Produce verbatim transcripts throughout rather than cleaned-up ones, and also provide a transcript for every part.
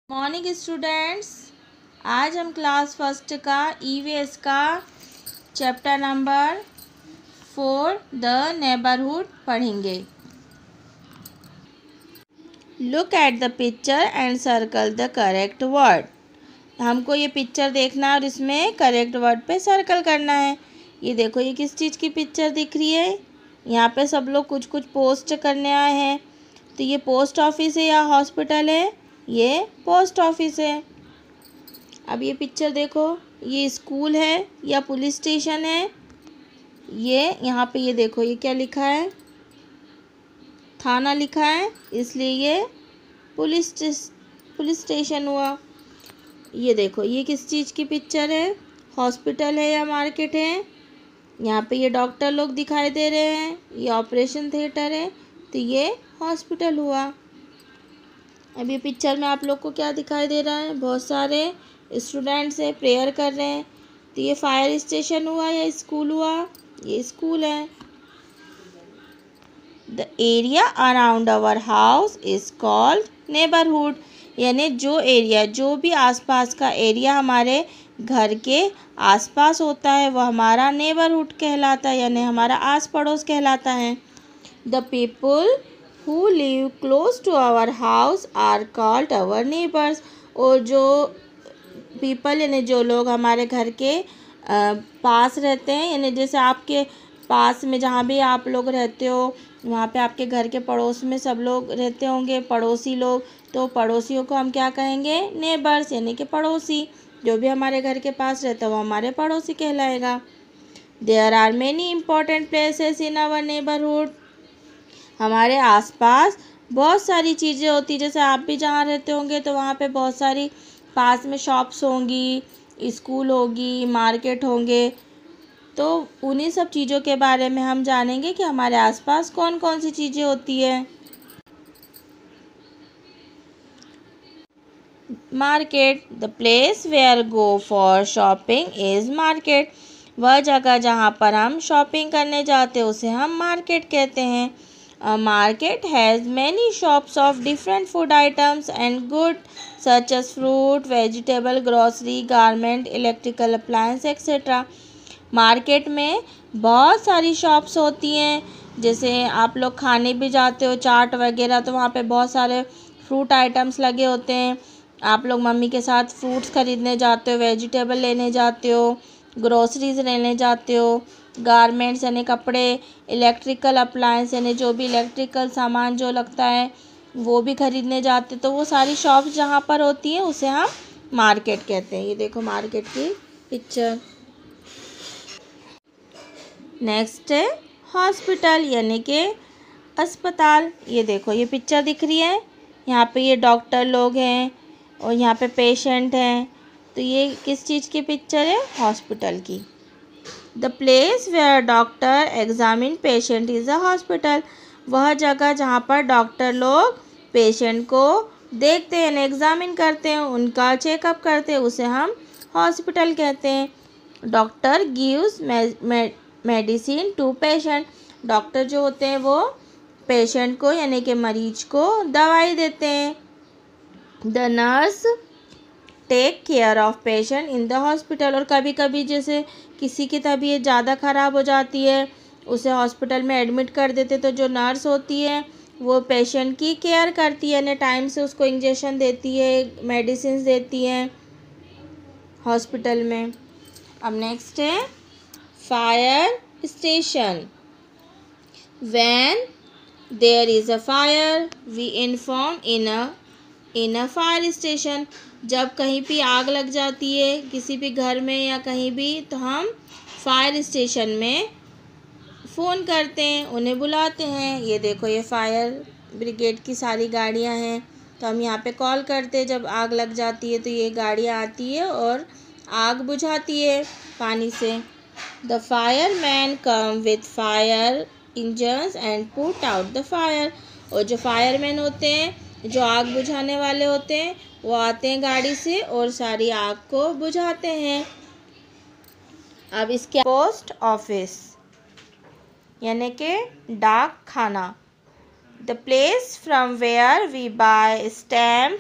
Morning students, आज हम class first का ईवीएस का chapter number four the neighbourhood पढ़ेंगे। Look at the picture and circle the correct word. हमको ये पिक्चर देखना है और इसमें करेक्ट वर्ड पे सर्कल करना है। ये देखो, ये किस चीज़ की पिक्चर दिख रही है। यहाँ पे सब लोग कुछ कुछ पोस्ट करने आए हैं। तो ये पोस्ट ऑफिस है या हॉस्पिटल है? ये पोस्ट ऑफिस है। अब ये पिक्चर देखो, ये स्कूल है या पुलिस स्टेशन है? ये यहाँ पे ये देखो, ये क्या लिखा है? थाना लिखा है, इसलिए ये पुलिस पुलिस स्टेशन हुआ। ये देखो, ये किस चीज़ की पिक्चर है? हॉस्पिटल है या मार्केट है? यहाँ पे ये डॉक्टर लोग दिखाई दे रहे हैं, ये ऑपरेशन थिएटर है, तो ये हॉस्पिटल हुआ। अब ये पिक्चर में आप लोग को क्या दिखाई दे रहा है? बहुत सारे स्टूडेंट्स है, प्रेयर कर रहे हैं, तो ये फायर स्टेशन हुआ या स्कूल हुआ? ये स्कूल है। The area around our house is called neighbourhood. यानी जो एरिया, जो भी आसपास का एरिया हमारे घर के आसपास होता है वह हमारा नेबरहुड कहलाता है, यानी हमारा आस पड़ोस कहलाता है। The people who live close to our house are called our neighbours. और जो पीपल यानी जो लोग हमारे घर के आ, पास रहते हैं, यानी जैसे आपके पास में जहाँ भी आप लोग रहते हो वहाँ पे आपके घर के पड़ोस में सब लोग रहते होंगे, पड़ोसी लोग, तो पड़ोसियों को हम क्या कहेंगे? नेबर्स, यानी कि पड़ोसी। जो भी हमारे घर के पास रहता है वो हमारे पड़ोसी कहलाएगा। There are many important places in our neighbourhood. हमारे आसपास बहुत सारी चीज़ें होती, जैसे आप भी जहाँ रहते होंगे तो वहाँ पे बहुत सारी पास में शॉप्स होंगी, स्कूल होगी, मार्केट होंगे। तो उन्हीं सब चीज़ों के बारे में हम जानेंगे कि हमारे आसपास कौन कौन सी चीज़ें होती है। Market, the place where go for shopping is market. वह जगह जहाँ पर हम शॉपिंग करने जाते हैं उसे हम मार्केट कहते हैं। A market has many shops of different food items and goods such as fruit, vegetable, grocery, garment, electrical appliance, et cetera. Market में बहुत सारी शॉप्स होती हैं, जैसे आप लोग खाने भी जाते हो चाट वगैरह, तो वहाँ पे बहुत सारे फ्रूट आइटम्स लगे होते हैं। आप लोग मम्मी के साथ फ्रूट्स खरीदने जाते हो, वेजिटेबल लेने जाते हो, ग्रोसरीज लेने जाते हो, गारमेंट्स यानी कपड़े, इलेक्ट्रिकल अप्लायंस यानी जो भी इलेक्ट्रिकल सामान जो लगता है वो भी खरीदने जाते। तो वो सारी शॉप्स जहाँ पर होती हैं उसे हम मार्केट कहते हैं। ये देखो मार्केट की पिक्चर। नेक्स्ट है हॉस्पिटल यानी कि अस्पताल। ये देखो, ये पिक्चर दिख रही है, यहाँ पे ये डॉक्टर लोग हैं और यहाँ पे पेशेंट हैं। तो ये किस चीज़ की पिक्चर है? हॉस्पिटल की। The place where doctor examine patient is a hospital. वह जगह जहाँ पर डॉक्टर लोग पेशेंट को देखते हैं, एग्जामिन करते हैं, उनका चेकअप करते हैं, उसे हम हॉस्पिटल कहते हैं। Doctor gives medicine to patient. Doctor जो होते हैं वो पेशेंट को यानी कि मरीज को दवाई देते हैं। The nurse take care of patient in the hospital. और कभी कभी जैसे किसी की तबीयत ज़्यादा ख़राब हो जाती है, उसे हॉस्पिटल में एडमिट कर देते, तो जो नर्स होती है वो पेशेंट की केयर करती है, यानी टाइम से उसको इंजेक्शन देती है, मेडिसिन देती है हॉस्पिटल में। अब नेक्स्ट है fire station. When there is a fire we inform in a in a fire station. जब कहीं भी आग लग जाती है किसी भी घर में या कहीं भी, तो हम फायर स्टेशन में फ़ोन करते हैं, उन्हें बुलाते हैं। ये देखो, ये फायर ब्रिगेड की सारी गाड़ियां हैं, तो हम यहाँ पे कॉल करते हैं जब आग लग जाती है, तो ये गाड़ियाँ आती है और आग बुझाती है पानी से। The fire man come with fire engines and put out the fire. और जो फायरमैन होते हैं, जो आग बुझाने वाले होते हैं, वो आते हैं गाड़ी से और सारी आग को बुझाते हैं। अब इसके पोस्ट ऑफिस यानी कि डाक खाना। The place from where we buy stamps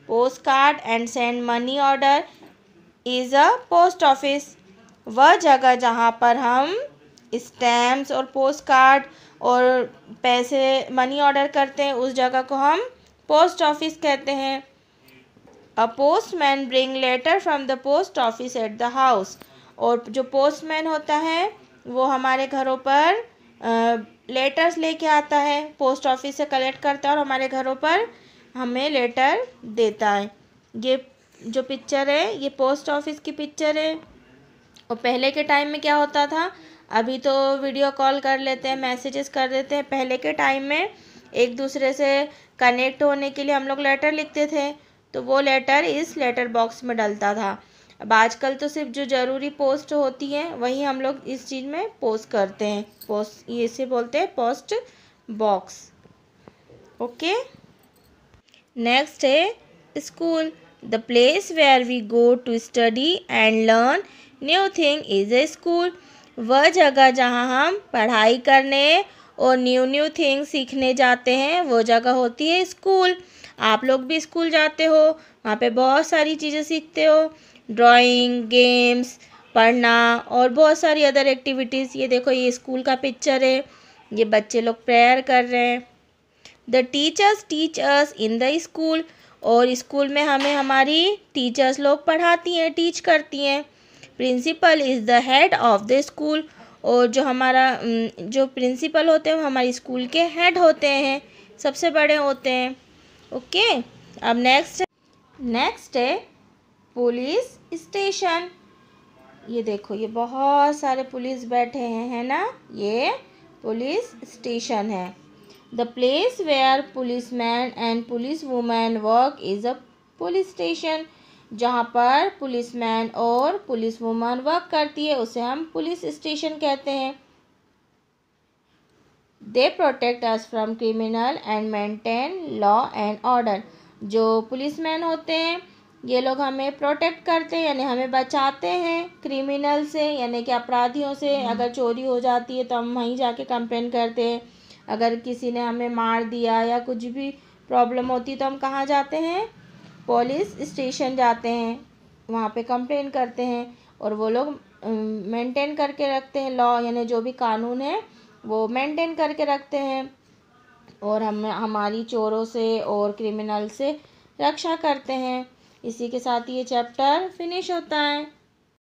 post card and send money order is a post office. वह जगह जहाँ पर हम स्टैम्प्स और पोस्ट कार्ड और पैसे मनी ऑर्डर करते हैं उस जगह को हम पोस्ट ऑफिस कहते हैं। A postman bring letter from the post office at the house. और जो पोस्टमैन होता है वो हमारे घरों पर लेटर्स लेके आता है, पोस्ट ऑफिस से कलेक्ट करता है और हमारे घरों पर हमें लेटर देता है। ये जो पिक्चर है ये पोस्ट ऑफिस की पिक्चर है। और पहले के टाइम में क्या होता था, अभी तो वीडियो कॉल कर लेते हैं, मैसेजेस कर देते हैं। पहले के टाइम में एक दूसरे से कनेक्ट होने के लिए हम लोग लेटर लिखते थे, तो वो लेटर इस लेटर बॉक्स में डलता था। अब आजकल तो सिर्फ जो ज़रूरी पोस्ट होती है वही हम लोग इस चीज़ में पोस्ट करते हैं। पोस्ट ये से बोलते हैं पोस्ट बॉक्स। ओके, नेक्स्ट है school. The place where we go to study and learn new thing is a school. वह जगह जहाँ हम पढ़ाई करने और न्यू न्यू थिंग सीखने जाते हैं वो जगह होती है स्कूल। आप लोग भी स्कूल जाते हो, वहाँ पे बहुत सारी चीज़ें सीखते हो, ड्राइंग, गेम्स, पढ़ना और बहुत सारी अदर एक्टिविटीज़। ये देखो ये स्कूल का पिक्चर है, ये बच्चे लोग प्रेयर कर रहे हैं। The teachers teach us in the school. और स्कूल में हमें हमारी टीचर्स लोग पढ़ाती हैं, टीच करती हैं। Principal is the head of the school. और जो हमारा जो प्रिंसिपल होते हैं वो हमारी स्कूल के हेड होते हैं, सबसे बड़े होते हैं। ओके, अब नेक्स्ट नेक्स्ट है पुलिस स्टेशन। ये देखो ये बहुत सारे पुलिस बैठे हैं, है ना, ये पुलिस स्टेशन है। The place where police man and police women work is a police station. जहाँ पर पुलिस मैन और पुलिस वुमन वर्क करती है उसे हम पुलिस स्टेशन कहते हैं। They protect us from criminal and maintain law and order. जो पुलिस मैन होते हैं ये लोग हमें प्रोटेक्ट करते हैं, यानी हमें बचाते हैं क्रिमिनल से, यानी कि अपराधियों से। अगर चोरी हो जाती है तो हम वहीं जाके कंप्लेन करते हैं। अगर किसी ने हमें मार दिया या कुछ भी प्रॉब्लम होती है तो हम कहाँ जाते हैं, पुलिस स्टेशन जाते हैं, वहाँ पे कंप्लेन करते हैं। और वो लोग मेंटेन करके रखते हैं लॉ, यानी जो भी कानून है वो मेंटेन करके रखते हैं और हम हमारी चोरों से और क्रिमिनल से रक्षा करते हैं। इसी के साथ ये चैप्टर फिनिश होता है।